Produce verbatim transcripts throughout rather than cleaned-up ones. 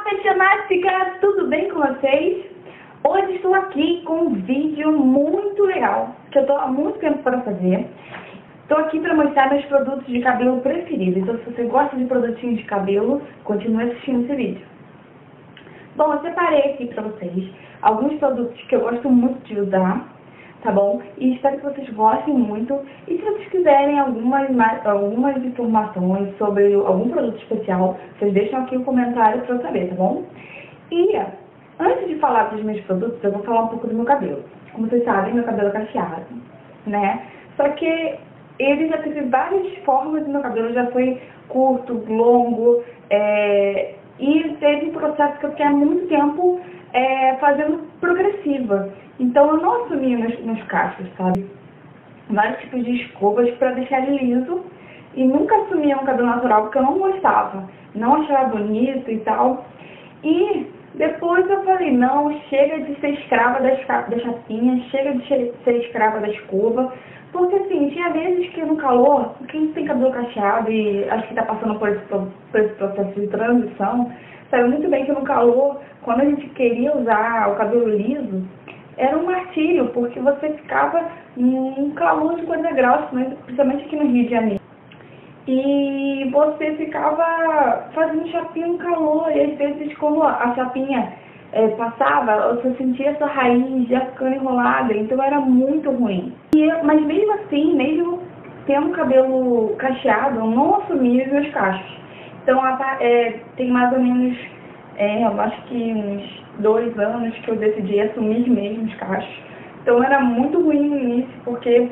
Aficionástica, tudo bem com vocês? Hoje estou aqui com um vídeo muito legal, que eu estou há muito tempo para fazer. Estou aqui para mostrar meus produtos de cabelo preferidos, então se você gosta de produtinhos de cabelo, continue assistindo esse vídeo. Bom, eu separei aqui para vocês alguns produtos que eu gosto muito de usar, tá bom? E espero que vocês gostem muito. E se vocês quiserem algumas, algumas informações sobre algum produto especial, vocês deixam aqui um comentário para eu saber, tá bom? E antes de falar dos meus produtos, eu vou falar um pouco do meu cabelo. Como vocês sabem, meu cabelo é cacheado, né? Só que ele já teve várias formas e meu cabelo já foi curto, longo, é... e teve um processo que eu fiquei há muito tempo é, fazendo progressiva. Então eu não assumi nos, nos cachos, sabe? Vários tipos de escovas para deixar ele liso. E nunca assumia um cabelo natural porque eu não gostava. Não achava bonito e tal. E depois eu falei, não, chega de ser escrava da, da chapinha, chega de ser escrava da escova. Porque assim, tinha vezes que no calor, quem tem cabelo cacheado e acho que está passando por esse, por esse processo de transição, sabe muito bem que no calor, quando a gente queria usar o cabelo liso, era um martírio, porque você ficava em calor de quarenta graus, principalmente aqui no Rio de Janeiro. E você ficava fazendo chapinha no calor, e às vezes quando a chapinha é, passava, você sentia essa raiz já ficando enrolada, então era muito ruim. E, mas mesmo assim, mesmo tendo cabelo cacheado, eu não assumia os meus cachos. Então é, tem mais ou menos, é, eu acho que uns dois anos que eu decidi assumir mesmo os cachos. Então era muito ruim no início, porque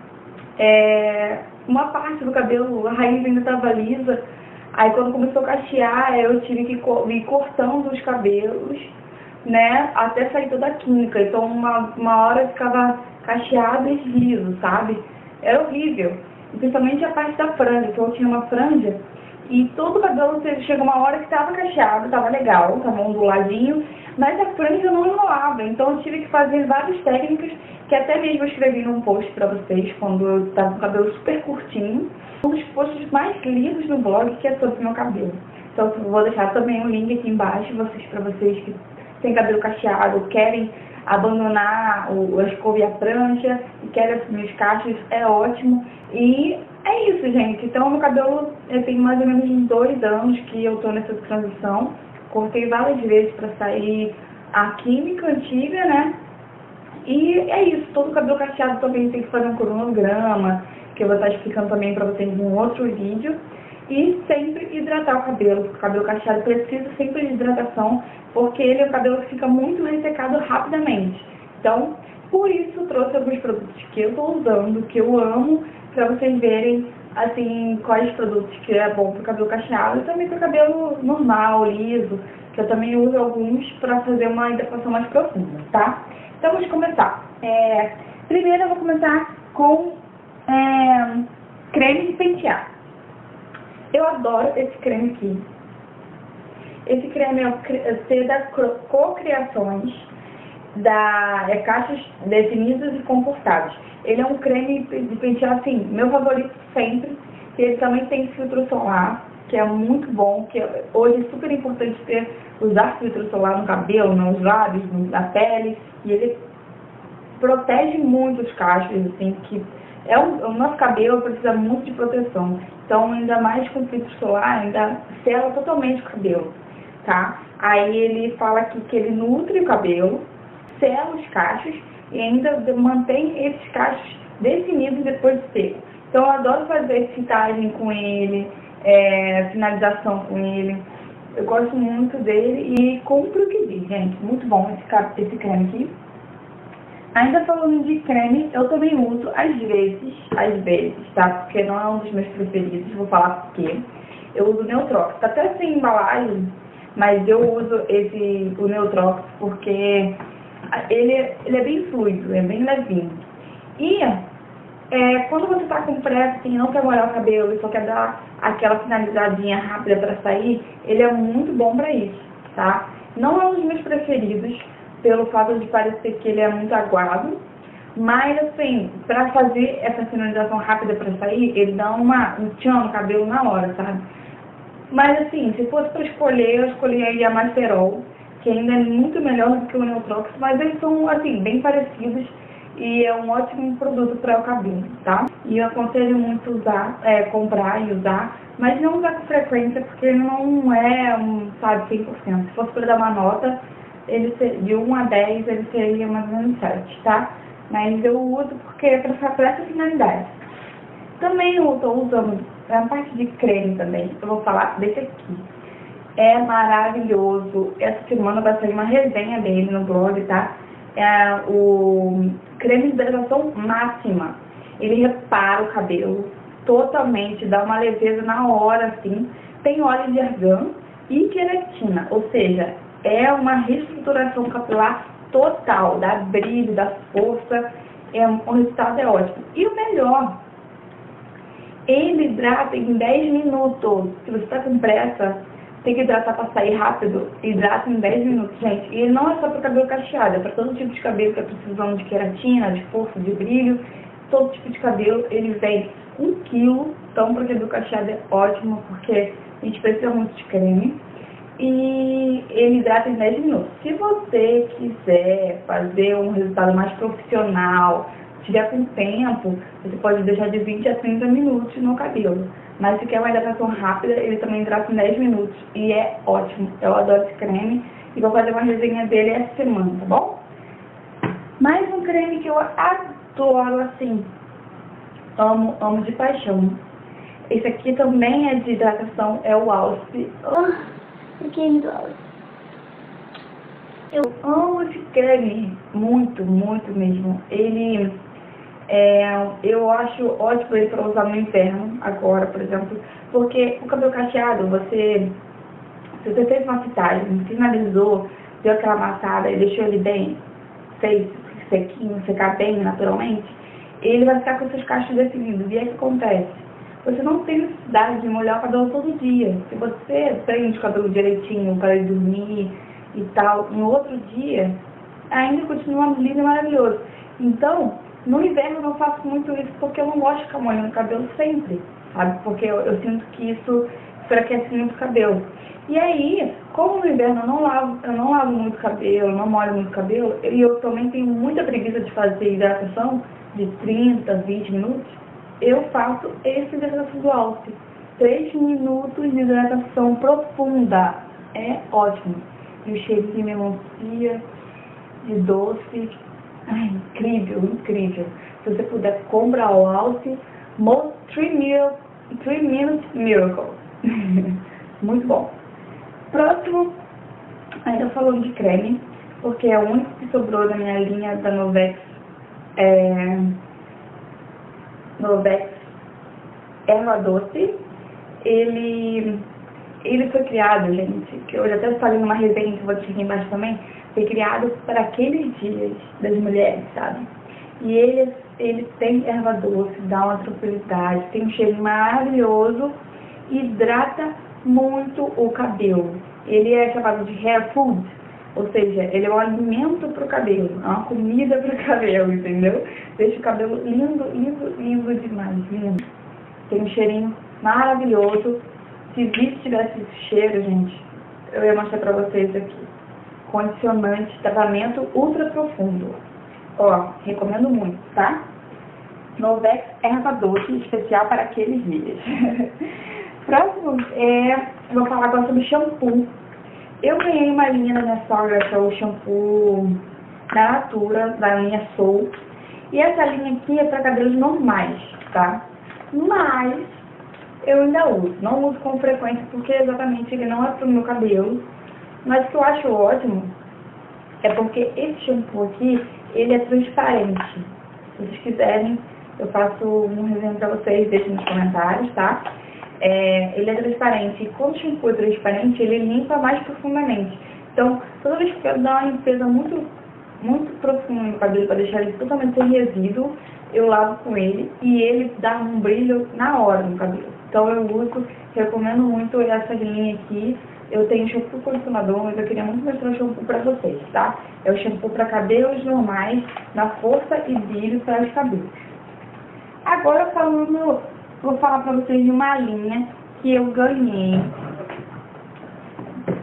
é, uma parte do cabelo, a raiz ainda estava lisa. Aí quando começou a cachear, eu tive que ir cortando os cabelos, né, até sair toda a química. Então uma, uma hora ficava cacheado e liso, sabe? Era horrível. E principalmente a parte da franja, então eu tinha uma franja e todo o cabelo chega uma hora que estava cacheado, estava legal, estava onduladinho, mas a franja não enrolava. Então eu tive que fazer várias técnicas, que até mesmo eu escrevi num post para vocês, quando eu estava com o cabelo super curtinho. Um dos posts mais lidos no blog, que é sobre o meu cabelo. Então eu vou deixar também um link aqui embaixo vocês, para vocês que têm cabelo cacheado, querem abandonar o, a escova e a franja, e querem assumir os cachos, é ótimo. E é isso, gente. Então, meu cabelo, eu tenho mais ou menos uns dois anos que eu tô nessa transição. Cortei várias vezes para sair a química antiga, né? E é isso. Todo cabelo cacheado também tem que fazer um cronograma, que eu vou estar explicando também para vocês em um outro vídeo. E sempre hidratar o cabelo, porque o cabelo cacheado precisa sempre de hidratação, porque ele é um cabelo que fica muito ressecado rapidamente. Então, por isso eu trouxe alguns produtos que eu estou usando, que eu amo, para vocês verem, assim, quais produtos que é bom para o cabelo cacheado e também para o cabelo normal, liso, que eu também uso alguns para fazer uma hidratação mais profunda, tá? Então, vamos começar. É, primeiro eu vou começar com é, creme de pentear. Eu adoro esse creme aqui. Esse creme é o C da Cocriações, da é, Caixas Definidas e Confortáveis. Ele é um creme de pentear, assim, meu favorito sempre. Ele também tem filtro solar, que é muito bom, que hoje é super importante ter, usar filtro solar no cabelo, nos lábios, na pele. E ele protege muito os cachos, assim, que é um, o nosso cabelo precisa muito de proteção. Então, ainda mais com filtro solar, ainda sela totalmente o cabelo, tá? Aí ele fala aqui que ele nutre o cabelo, sela os cachos e ainda mantém esses cachos definidos depois de seco. Então, eu adoro fazer fitagem com ele, é, finalização com ele. Eu gosto muito dele e compro o que diz, gente. Muito bom esse, esse creme aqui. Ainda falando de creme, eu também uso às vezes, às vezes, tá? Porque não é um dos meus preferidos, vou falar por quê. Eu uso o Neutrox, tá até sem embalagem, mas eu uso esse, o Neutrox porque ele, ele é bem fluido, é bem levinho. E é, quando você tá com pressa, assim, não quer molhar o cabelo e só quer dar aquela finalizadinha rápida pra sair, ele é muito bom pra isso, tá? Não é um dos meus preferidos, pelo fato de parecer que ele é muito aguado, mas assim, pra fazer essa finalização rápida pra sair, ele dá uma, um tchan no cabelo na hora, sabe? Mas assim, se fosse para escolher, eu escolheria a Masterol, que ainda é muito melhor do que o Neutrox, mas eles são assim, bem parecidos e é um ótimo produto para o cabelo, tá? E eu aconselho muito usar, é, comprar e usar, mas não usar com frequência, porque não é, um, sabe, cem por cento. Se fosse para dar uma nota, ele ser, de um a dez, ele seria mais ou menos sete, tá? Mas eu uso porque é para essa finalidade. Também eu estou usando a parte de creme também, eu vou falar desse aqui. É maravilhoso. Essa semana vai sair uma resenha dele no blog, tá? É o creme de hidratação máxima. Ele repara o cabelo totalmente, dá uma leveza na hora, assim. Tem óleo de argan e queratina, ou seja, é uma reestruturação capilar total, dá brilho, dá força, é, o resultado é ótimo. E o melhor, ele hidrata em dez minutos. Se você está com pressa, tem que hidratar para sair rápido, hidrata em dez minutos, gente. E ele não é só para cabelo cacheado, é para todo tipo de cabelo que está precisando de queratina, de força, de brilho. Todo tipo de cabelo, ele vem um quilo. Então, para cabelo cacheado é ótimo, porque a gente precisa muito de creme. E ele hidrata em dez minutos. Se você quiser fazer um resultado mais profissional, tiver com tempo, você pode deixar de vinte a trinta minutos no cabelo. Mas se quer uma hidratação rápida, ele também hidrata em dez minutos. E é ótimo. Eu adoro esse creme. E vou fazer uma resenha dele essa semana, tá bom? Mais um creme que eu adoro, assim. Amo, amo de paixão. Esse aqui também é de hidratação, é o Alce. Oh, que lindo Alce. Eu amo esse creme. Muito, muito mesmo. Ele... É, eu acho ótimo ele para usar no inverno, agora, por exemplo, porque o cabelo cacheado, você, se você fez uma fitagem, finalizou, deu aquela amassada e deixou ele bem, fez sequinho, secar bem naturalmente, ele vai ficar com seus cachos definidos. E aí o que acontece? Você não tem necessidade de molhar o cabelo todo dia. Se você prende o cabelo direitinho para ele dormir e tal, no outro dia, ainda continua lindo e maravilhoso. Então, no inverno eu não faço muito isso porque eu não gosto de ficar molhando o cabelo sempre, sabe? Porque eu, eu sinto que isso enfraquece muito o cabelo. E aí, como no inverno eu não lavo, eu não lavo muito cabelo, não molho muito cabelo, e eu também tenho muita preguiça de fazer hidratação de trinta, vinte minutos, eu faço esse hidratação do Alce. três minutos de hidratação profunda. É ótimo. E o cheirinho de melancia, de doce. Ai, incrível, incrível. Se você puder, compra o Alce three Minute Miracle. Muito bom. Próximo, ainda falando de creme, porque é o único que sobrou da minha linha da Novex. É, Novex Erva Doce. Ele, ele foi criado, gente, que eu já até falei numa resenha que vou deixar aqui embaixo também. Foi criado para aqueles dias das mulheres, sabe? E ele, ele tem erva doce, dá uma tranquilidade, tem um cheiro maravilhoso, hidrata muito o cabelo. Ele é chamado de hair food, ou seja, ele é um alimento para o cabelo, é uma comida para o cabelo, entendeu? Deixa o cabelo lindo, lindo, lindo demais, lindo. Tem um cheirinho maravilhoso. Se Vichy tivesse esse cheiro, gente, eu ia mostrar para vocês aqui. Condicionante, tratamento ultra profundo. Ó, recomendo muito, tá? Novex Erva Doce, especial para aqueles dias. Próximo, é, eu vou falar agora sobre shampoo. Eu ganhei uma linha na minha sogra, que é o shampoo da Natura, da linha Soul. E essa linha aqui é para cabelos normais, tá? Mas eu ainda uso. Não uso com frequência, porque exatamente ele não é para o meu cabelo. Mas o que eu acho ótimo é porque esse shampoo aqui, ele é transparente. Se vocês quiserem, eu faço um resenha pra vocês, deixem nos comentários, tá? É, ele é transparente. E quando o shampoo é transparente, ele limpa mais profundamente. Então, toda vez que eu quero dar uma limpeza muito, muito profunda no cabelo, para deixar ele totalmente sem resíduo, eu lavo com ele e ele dá um brilho na hora no cabelo. Então, eu uso, recomendo muito essa linha aqui. Eu tenho shampoo condicionador, mas eu queria muito mostrar o shampoo para vocês, tá? É o shampoo para cabelos normais, na força e brilho para os cabelos. Agora falando, vou falar para vocês de uma linha que eu ganhei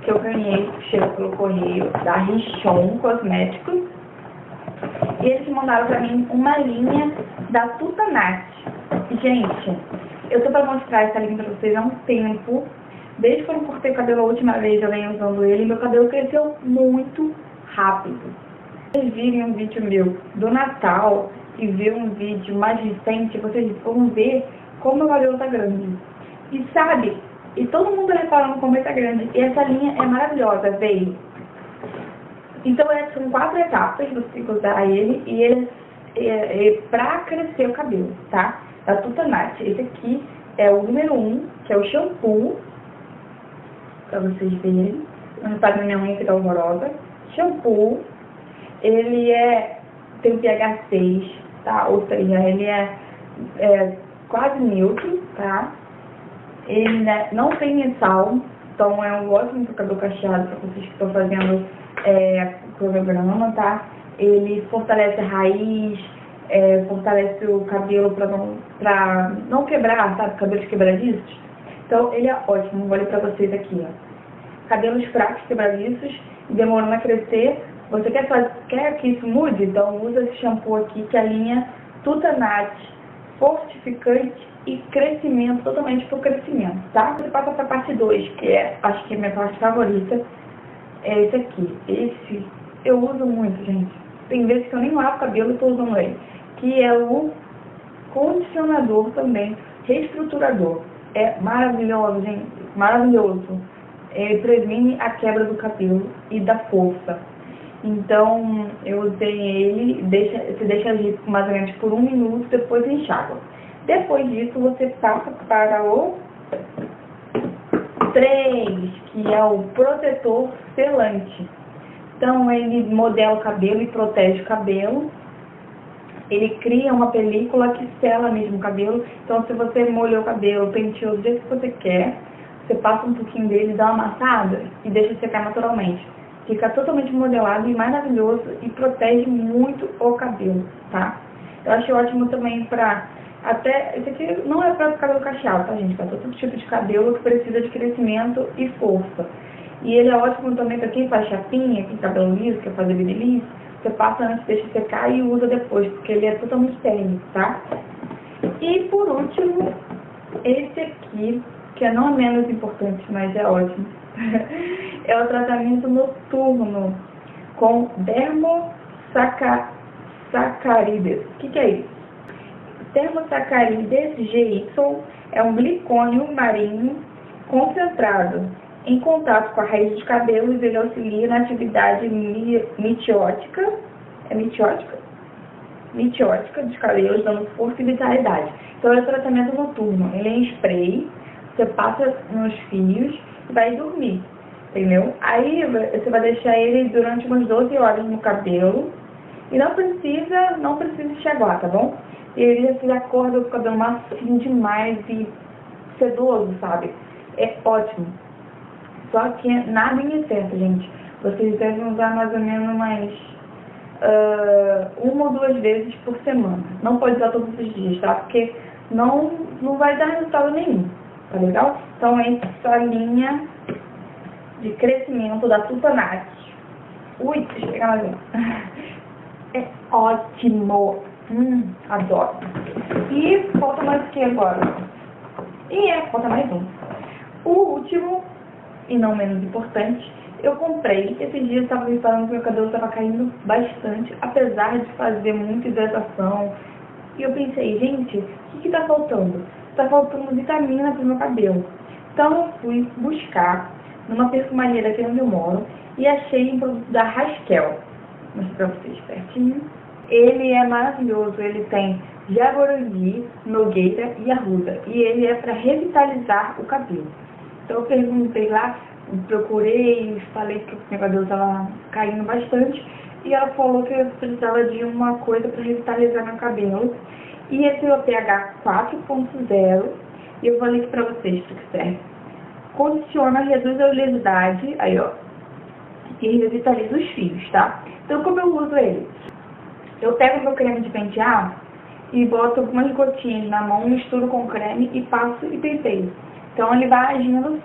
que eu ganhei, chegou pelo correio, da Richon Cosméticos. E eles mandaram pra mim uma linha da Tutanat. Gente, eu tô pra mostrar essa linha pra vocês há um tempo. Desde que eu não cortei o cabelo a última vez, eu venho usando ele, meu cabelo cresceu muito rápido. Se vocês virem um vídeo meu do Natal e ver um vídeo mais recente, vocês vão ver como meu cabelo tá grande. E sabe, e todo mundo reparando como ele tá grande. E essa linha é maravilhosa, veio. Então, é, são quatro etapas, você tem que usar ele, e ele é, é pra crescer o cabelo, tá? Da Tutanat. Esse aqui é o número um, que é o shampoo, pra vocês verem. Não tá na minha unha que tá horrorosa. Shampoo, ele é, tem pH seis, tá? Ou seja, ele é, é quase neutro, tá? Ele né, não tem sal, então é um ótimo pro cabelo cacheado pra vocês que estão fazendo é, cronograma, tá? Ele fortalece a raiz, é, fortalece o cabelo pra não, pra não quebrar, sabe? Cabelos quebradiços. Então ele é ótimo, vou ler pra vocês aqui, ó. Cabelos fracos, quebradiços, demorando a crescer. Você quer, fazer, quer que isso mude? Então usa esse shampoo aqui, que é a linha Tutanat Fortificante e Crescimento, totalmente pro crescimento, tá? Você passa pra parte dois, que é, acho que é a minha parte favorita, é esse aqui. Esse eu uso muito, gente. Tem vezes que eu nem lavo o cabelo e tô usando ele. Que é o condicionador também, reestruturador. É maravilhoso, gente, maravilhoso. Ele previne a quebra do cabelo e da força. Então, eu usei ele, deixa, você deixa agir mais ou menos por um minuto, depois enxágua. Depois disso, você passa para o três, que é o protetor selante. Então, ele modela o cabelo e protege o cabelo. Ele cria uma película que sela mesmo o cabelo. Então, se você molhou o cabelo, penteou do jeito que você quer, você passa um pouquinho dele, dá uma amassada e deixa secar naturalmente. Fica totalmente modelado e maravilhoso e protege muito o cabelo, tá? Eu acho ótimo também pra... Até, esse aqui não é para cabelo cacheado, tá, gente? Para todo tipo de cabelo que precisa de crescimento e força. E ele é ótimo também para quem faz chapinha, quem cabelo liso, quer fazer babyliss. Você passa antes, deixa secar e usa depois, porque ele é totalmente térmico, tá? E por último, esse aqui, que é não menos importante, mas é ótimo. É o tratamento noturno com dermosacarides. O que, que é isso? Dermosacarides G Y é um glicônio marinho concentrado. Em contato com a raiz dos cabelos, ele auxilia na atividade mitiótica, é mitiótica? Mitiótica dos cabelos, dando força e vitalidade. Então, é o tratamento noturno. Ele é em spray, você passa nos fios e vai dormir, entendeu? Aí, você vai deixar ele durante umas doze horas no cabelo e não precisa, não precisa enxaguar, tá bom? E ele já se acorda com o cabelo macio demais e sedoso, sabe? É ótimo. Só que nada em excesso, gente. Vocês devem usar mais ou menos umas uh, uma ou duas vezes por semana. Não pode usar todos os dias, tá? Porque não, não vai dar resultado nenhum, tá legal? Então, essa linha de crescimento da Tutanat. Ui, deixa eu pegar mais uma. É ótimo. Hum, adoro. E falta mais o que agora? E é, falta mais um. O último, e não menos importante, eu comprei. Esses dias eu estava reparando que meu cabelo estava caindo bastante, apesar de fazer muita hidratação. E eu pensei, gente, o que está faltando? Está faltando vitamina para o meu cabelo. Então eu fui buscar numa perfumaria daqui onde eu moro e achei um produto da Raskel. Vou mostrar para vocês pertinho. Ele é maravilhoso, ele tem jaguarandi, nogueira e arruda. E ele é para revitalizar o cabelo. Então eu perguntei lá, procurei, falei que o meu cabelo estava caindo bastante. E ela falou que eu precisava de uma coisa para revitalizar meu cabelo. E esse é o pH quatro ponto zero. E eu vou ler aqui para vocês para que serve. Condiciona, reduz a oleosidade, aí ó, e revitaliza os fios, tá? Então como eu uso ele? Eu pego meu creme de pentear e boto algumas gotinhas na mão, misturo com creme e passo e penteio. Então ele vai agindo assim.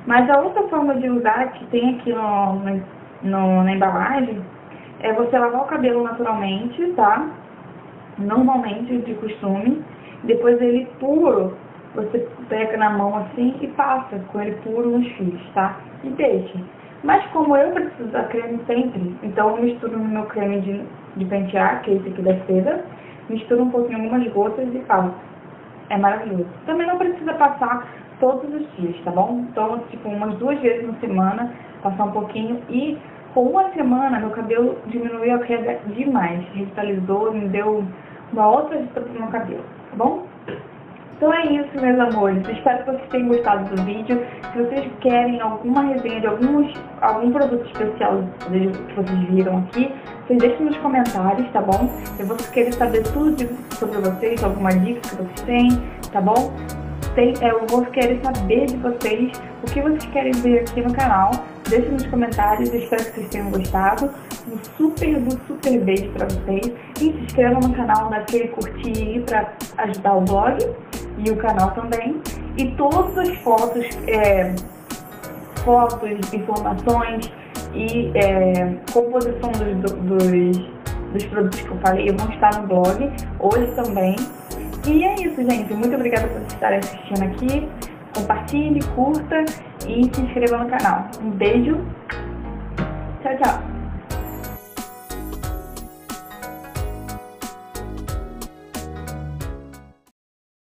Mas a outra forma de usar, que tem aqui no, no, na embalagem, é você lavar o cabelo naturalmente, tá? Normalmente, de costume. Depois ele puro, você pega na mão assim e passa com ele puro nos fios, tá? E deixa. Mas como eu preciso da creme sempre, então eu misturo no meu creme de, de pentear, que é esse aqui da seda, misturo um pouquinho, algumas gotas e passo. É maravilhoso. Também não precisa passar todos os dias, tá bom? Então, tipo, umas duas vezes na semana, passar um pouquinho e com uma semana meu cabelo diminuiu a queda demais. Revitalizou, me deu uma outra vista pro meu cabelo, tá bom? Então é isso, meus amores. Espero que vocês tenham gostado do vídeo. Se vocês querem alguma resenha de alguns, algum produto especial que vocês viram aqui, vocês deixem nos comentários, tá bom? Eu vou querer saber tudo sobre vocês, alguma dica que vocês têm, tá bom? Tem, eu vou querer saber de vocês o que vocês querem ver aqui no canal. Deixem nos comentários, eu espero que vocês tenham gostado. Um super, um super beijo pra vocês. E se inscrevam no canal, daquele curtir aí pra ajudar o blog e o canal também. E todas as fotos, é, fotos, informações e é, composição dos, dos, dos produtos que eu falei vão estar no blog hoje também. E é isso, gente. Muito obrigada por estarem assistindo aqui. Compartilhe, curta e se inscreva no canal. Um beijo. Tchau, tchau.